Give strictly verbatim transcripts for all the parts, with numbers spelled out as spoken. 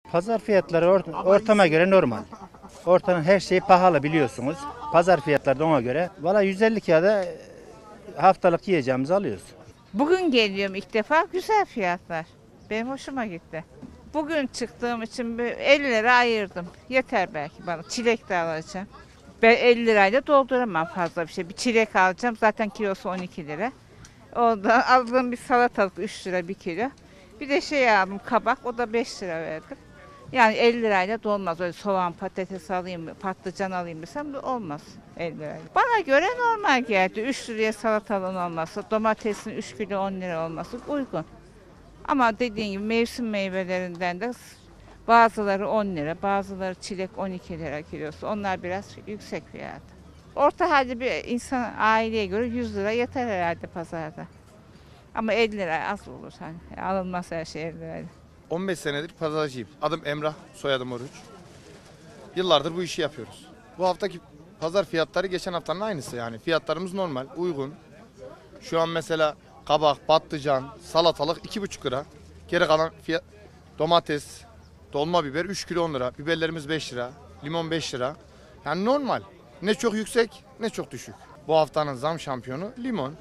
Pazar fiyatları or- ortama göre normal. Ortanın her şeyi pahalı biliyorsunuz. Pazar fiyatları da ona göre. Valla yüz elli kağıda haftalık yiyeceğimizi alıyoruz. Bugün geliyorum ilk defa, güzel fiyatlar. Benim hoşuma gitti. Bugün çıktığım için bir elli lira ayırdım. Yeter belki bana. Çilek de alacağım. Ben elli lirayla dolduramam fazla bir şey. Bir çilek alacağım. Zaten kilosu on iki lira. Ondan aldığım bir salatalık üç lira bir kilo. Bir de şey aldım, kabak, o da beş lira verdim. Yani elli lirayla dolmaz. Öyle soğan, patates alayım, patlıcan alayım desem olmaz elli lirayla. Bana göre normal geldi. üç liraya salatalığın olması, domatesin üç kilo on lira olması uygun. Ama dediğim gibi mevsim meyvelerinden de bazıları on lira, bazıları çilek on iki lira kilosu. Onlar biraz yüksek fiyat. Orta halde bir insan, aileye göre yüz lira yeter herhalde pazarda. Ama elli lira az olur hani. Alınmaz her şey elli lirayla. on beş senedir pazarcıyım. Adım Emrah, soyadım Oruç. Yıllardır bu işi yapıyoruz. Bu haftaki pazar fiyatları geçen haftanın aynısı yani. Fiyatlarımız normal, uygun. Şu an mesela kabak, patlıcan, salatalık iki buçuk lira. Geri kalan fiyat, domates, dolma biber üç kilo on lira. Biberlerimiz beş lira, limon beş lira. Yani normal. Ne çok yüksek ne çok düşük. Bu haftanın zam şampiyonu limon,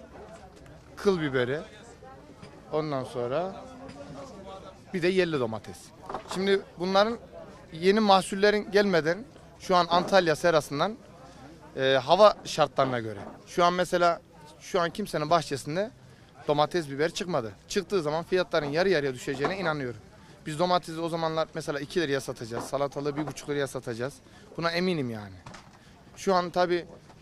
kıl biberi, ondan sonra bir de yerli domates. Şimdi bunların yeni mahsullerin gelmeden şu an Antalya serasından e, hava şartlarına göre. Şu an mesela şu an kimsenin bahçesinde domates biber çıkmadı. Çıktığı zaman fiyatların yarı yarıya düşeceğine inanıyorum. Biz domatesi o zamanlar mesela iki liraya satacağız. Salatalığı bir buçuk liraya satacağız. Buna eminim yani. Şu an tabii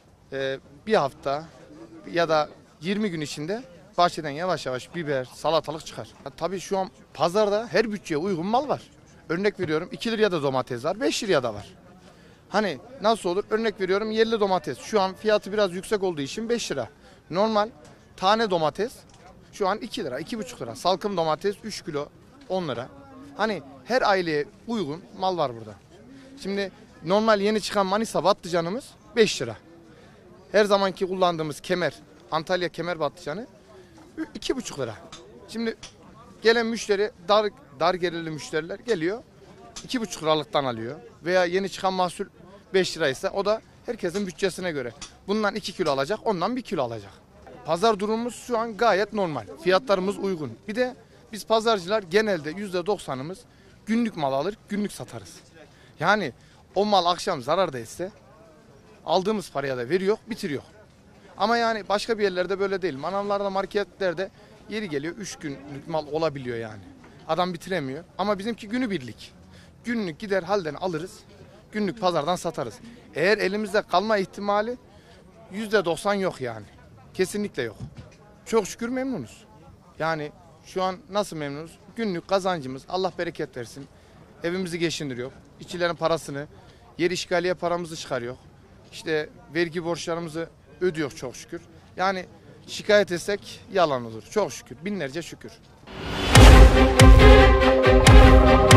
e, bir hafta ya da yirmi gün içinde bahçeden yavaş yavaş biber, salatalık çıkar. Ya tabii şu an pazarda her bütçeye uygun mal var. Örnek veriyorum iki liraya da domates var, beş liraya da var. Hani nasıl olur? Örnek veriyorum yerli domates. Şu an fiyatı biraz yüksek olduğu için beş lira. Normal tane domates şu an iki lira, iki buçuk lira. Salkım domates üç kilo on lira. Hani her aileye uygun mal var burada. Şimdi normal yeni çıkan Manisa patlıcanımız beş lira. Her zamanki kullandığımız kemer, Antalya kemer patlıcanı iki buçuk lira. Şimdi gelen müşteri dar dar gelirli müşteriler geliyor. iki buçuk liralıktan alıyor. Veya yeni çıkan mahsul beş liraysa o da herkesin bütçesine göre. Bundan iki kilo alacak, ondan bir kilo alacak. Pazar durumumuz şu an gayet normal. Fiyatlarımız uygun. Bir de biz pazarcılar genelde yüzde doksanımız günlük mal alır, günlük satarız. Yani o mal akşam zararda etse aldığımız paraya da veriyor, bitiriyor. Ama yani başka bir yerlerde böyle değil. Manavlarda, marketlerde yeri geliyor üç günlük mal olabiliyor yani. Adam bitiremiyor. Ama bizimki günübirlik. Günlük gider halden alırız. Günlük pazardan satarız. Eğer elimizde kalma ihtimali yüzde doksan yok yani. Kesinlikle yok. Çok şükür memnunuz. Yani şu an nasıl memnunuz? Günlük kazancımız Allah bereket versin. Evimizi geçindiriyor. İşçilerin parasını, yer işgaliye paramızı çıkarıyor. İşte vergi borçlarımızı ödüyor çok şükür. Yani şikayet etsek yalan olur. Çok şükür. Binlerce şükür.